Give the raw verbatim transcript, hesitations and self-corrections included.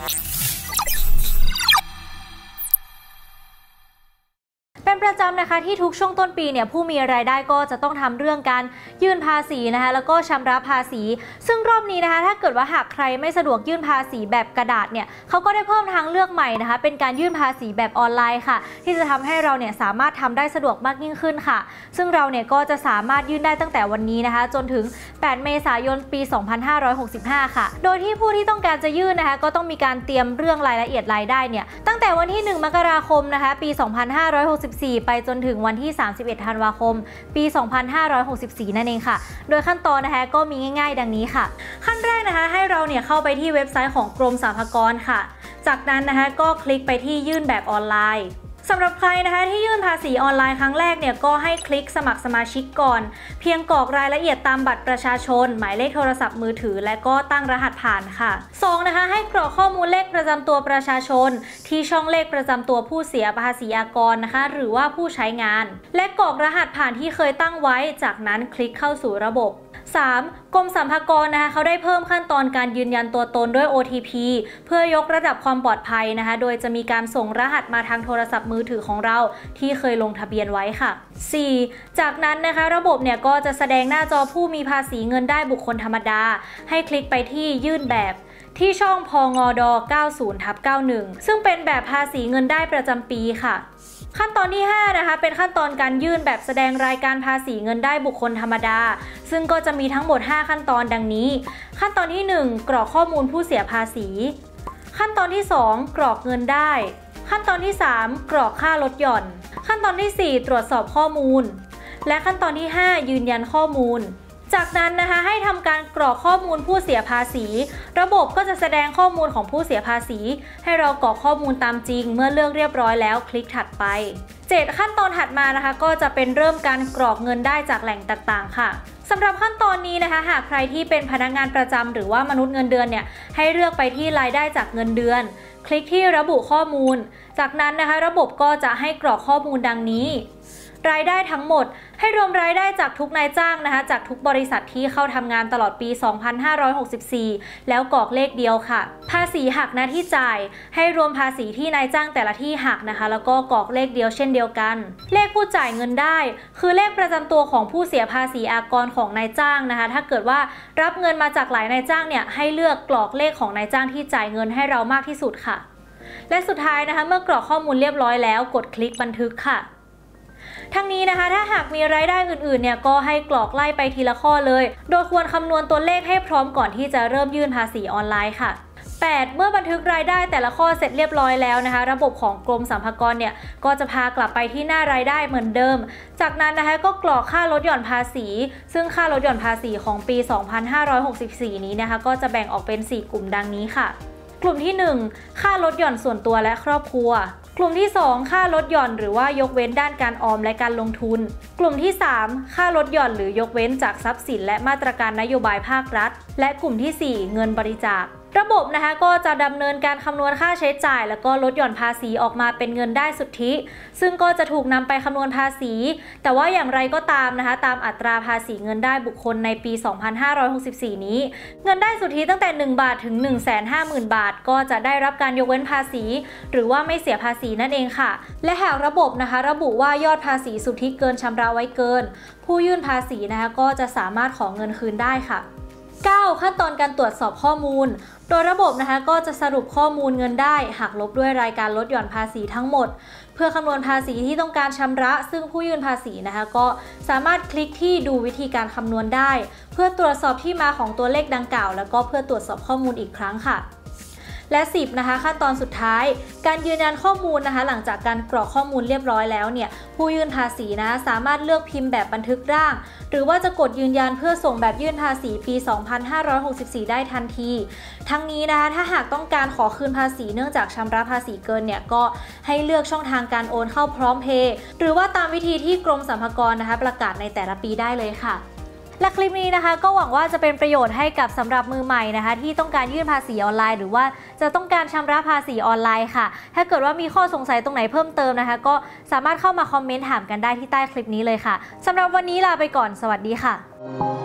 เป็นประจำนะคะที่ทุกช่วงต้นปีเนี่ยผู้มีรายได้ก็จะต้องทำเรื่องการยื่นภาษีนะคะแล้วก็ชำระภาษีซึ่งรอบนี้นะคะถ้าเกิดว่าหากใครไม่สะดวกยื่นภาษีแบบกระดาษเนี่ยเขาก็ได้เพิ่มทางเลือกใหม่นะคะเป็นการยื่นภาษีแบบออนไลน์ค่ะที่จะทำให้เราเนี่ยสามารถทำได้สะดวกมากยิ่งขึ้นค่ะซึ่งเราเนี่ยก็จะสามารถยื่นได้ตั้งแต่วันนี้นะคะจนถึงแปดเมษายนปีสองพันห้าร้อยหกสิบห้าค่ะโดยที่ผู้ที่ต้องการจะยื่นนะคะก็ต้องมีการเตรียมเรื่องรายละเอียดรายได้เนี่ยตั้งแต่วันที่หนึ่งมกราคมนะคะปีสองพันห้าร้อยหกสิบสี่ไปจนถึงวันที่สามสิบเอ็ดธันวาคมปีสองพันห้าร้อยหกสิบสี่นั่นเองค่ะโดยขั้นตอนนะคะก็มีง่ายๆดังนี้ค่ะขั้นแรกนะคะให้เราเนี่ยเข้าไปที่เว็บไซต์ของกรมสรรพากรค่ะจากนั้นนะคะก็คลิกไปที่ยื่นแบบออนไลน์สำหรับใครนะคะที่ยื่นภาษีออนไลน์ครั้งแรกเนี่ยก็ให้คลิกสมัครสมาชิกก่อนเพียงกรอกรายละเอียดตามบัตรประชาชนหมายเลขโทรศัพท์มือถือและก็ตั้งรหัสผ่านค่ะสองนะคะให้กรอกข้อมูลเลขประจำตัวประชาชนที่ช่องเลขประจำตัวผู้เสียภาษีอากรนะคะหรือว่าผู้ใช้งานและกรอกรหัสผ่านที่เคยตั้งไว้จากนั้นคลิกเข้าสู่ระบบสามกรมสรรพากรนะคะเขาได้เพิ่มขั้นตอนการยืนยันตัวตนด้วย โอ ที พี เพื่อยกระดับความปลอดภัยนะคะโดยจะมีการส่งรหัสมาทางโทรศัพท์มือถือของเราที่เคยลงทะเบียนไว้ค่ะสี่จากนั้นนะคะระบบเนี่ยก็จะแสดงหน้าจอผู้มีภาษีเงินได้บุคคลธรรมดาให้คลิกไปที่ยื่นแบบที่ช่องพงด เก้าสิบทับเก้าสิบเอ็ด ซึ่งเป็นแบบภาษีเงินได้ประจำปีค่ะขั้นตอนที่ห้านะคะเป็นขั้นตอนการยื่นแบบแสดงรายการภาษีเงินได้บุคคลธรรมดาซึ่งก็จะมีทั้งหมดห้าขั้นตอนดังนี้ขั้นตอนที่หนึ่งกรอกข้อมูลผู้เสียภาษีขั้นตอนที่สองกรอกเงินได้ขั้นตอนที่สามกรอกค่าลดหย่อนขั้นตอนที่สี่ตรวจสอบข้อมูลและขั้นตอนที่ห้ายืนยันข้อมูลจากนั้นนะคะให้ทำการกรอกข้อมูลผู้เสียภาษีระบบก็จะแสดงข้อมูลของผู้เสียภาษีให้เรากรอกข้อมูลตามจริงเมื่อเลือกเรียบร้อยแล้วคลิกถัดไปเจ็ดขั้นตอนถัดมานะคะก็จะเป็นเริ่มการกรอกเงินได้จากแหล่งต่างๆค่ะสำหรับขั้นตอนนี้นะคะหากใครที่เป็นพนักงานประจำหรือว่ามนุษย์เงินเดือนเนี่ยให้เลือกไปที่รายได้จากเงินเดือนคลิกที่ระบุข้อมูลจากนั้นนะคะระบบก็จะให้กรอกข้อมูลดังนี้รายได้ทั้งหมดให้รวมรายได้จากทุกนายจ้างนะคะจากทุกบริษัทที่เข้าทำงานตลอดปีสองพันห้าร้อยหกสิบสี่แล้วกรอกเลขเดียวค่ะภาษีหักหน้าที่จ่ายให้รวมภาษีที่นายจ้างแต่ละที่หักนะคะแล้วก็กรอกเลขเดียวเช่นเดียวกันเลขผู้จ่ายเงินได้คือเลขประจำตัวของผู้เสียภาษีอากรของนายจ้างนะคะถ้าเกิดว่ารับเงินมาจากหลายนายจ้างเนี่ยให้เลือกกรอกเลขของนายจ้างที่จ่ายเงินให้เรามากที่สุดค่ะและสุดท้ายนะคะเมื่อกรอกข้อมูลเรียบร้อยแล้วกดคลิกบันทึกค่ะทั้งนี้นะคะถ้าหากมีรายได้อื่นๆเนี่ยก็ให้กรอกไล่ไปทีละข้อเลยโดยควรคำนวณตัวเลขให้พร้อมก่อนที่จะเริ่มยื่นภาษีออนไลน์ค่ะแปดเมื่อบันทึกรายได้แต่ละข้อเสร็จเรียบร้อยแล้วนะคะระบบของกรมสรรพากรเนี่ยก็จะพากลับไปที่หน้ารายได้เหมือนเดิมจากนั้นนะคะก็กรอกค่าลดหย่อนภาษีซึ่งค่าลดหย่อนภาษีของปีสองพันห้าร้อยหกสิบสี่นี้นะคะก็จะแบ่งออกเป็นสี่กลุ่มดังนี้ค่ะกลุ่มที่หนึ่งค่าลดหย่อนส่วนตัวและครอบครัวกลุ่มที่สองค่าลดหย่อนหรือว่ายกเว้นด้านการออมและการลงทุนกลุ่มที่สามค่าลดหย่อนหรือยกเว้นจากทรัพย์สินและมาตรการนโยบายภาครัฐและกลุ่มที่สี่เงินบริจาคระบบนะคะก็จะดำเนินการคำนวณค่าใช้จ่ายแล้วก็ลดหย่อนภาษีออกมาเป็นเงินได้สุทธิซึ่งก็จะถูกนำไปคำนวณภาษีแต่ว่าอย่างไรก็ตามนะคะตามอัตราภาษีเงินได้บุคคลในปีสองพันห้าร้อยหกสิบสี่นี้เงินได้สุทธิตั้งแต่หนึ่งบาทถึง หนึ่งแสนห้าหมื่น บาทก็จะได้รับการยกเว้นภาษีหรือว่าไม่เสียภาษีนั่นเองค่ะและหากระบบนะคะระบุว่ายอดภาษีสุทธิเกินชำระไว้เกินผู้ยื่นภาษีนะคะก็จะสามารถขอเงินคืนได้ค่ะเก้าขั้นตอนการตรวจสอบข้อมูลโดยระบบนะคะก็จะสรุปข้อมูลเงินได้หักลบด้วยรายการลดหย่อนภาษีทั้งหมดเพื่อคำนวณภาษีที่ต้องการชำระซึ่งผู้ยื่นภาษีนะคะก็สามารถคลิกที่ดูวิธีการคำนวณได้เพื่อตรวจสอบที่มาของตัวเลขดังกล่าวแล้วก็เพื่อตรวจสอบข้อมูลอีกครั้งค่ะและสิบนะคะขั้นตอนสุดท้ายการยืนยันข้อมูลนะคะหลังจากการกรอกข้อมูลเรียบร้อยแล้วเนี่ยผู้ยื่นภาษีนะสามารถเลือกพิมพ์แบบบันทึกร่างหรือว่าจะกดยืนยันเพื่อส่งแบบยื่นภาษีปีสองพันห้าร้อยหกสิบสี่ได้ทันทีทั้งนี้นะคะถ้าหากต้องการขอคืนภาษีเนื่องจากชำระภาษีเกินเนี่ยก็ให้เลือกช่องทางการโอนเข้าพร้อมเพย์หรือว่าตามวิธีที่กรมสรรพากรนะคะประกาศในแต่ละปีได้เลยค่ะและคลิปนี้นะคะก็หวังว่าจะเป็นประโยชน์ให้กับสำหรับมือใหม่นะคะที่ต้องการยื่นภาษีออนไลน์หรือว่าจะต้องการชำระภาษีออนไลน์ค่ะถ้าเกิดว่ามีข้อสงสัยตรงไหนเพิ่มเติมนะคะก็สามารถเข้ามาคอมเมนต์ถามกันได้ที่ใต้คลิปนี้เลยค่ะสำหรับวันนี้ลาไปก่อนสวัสดีค่ะ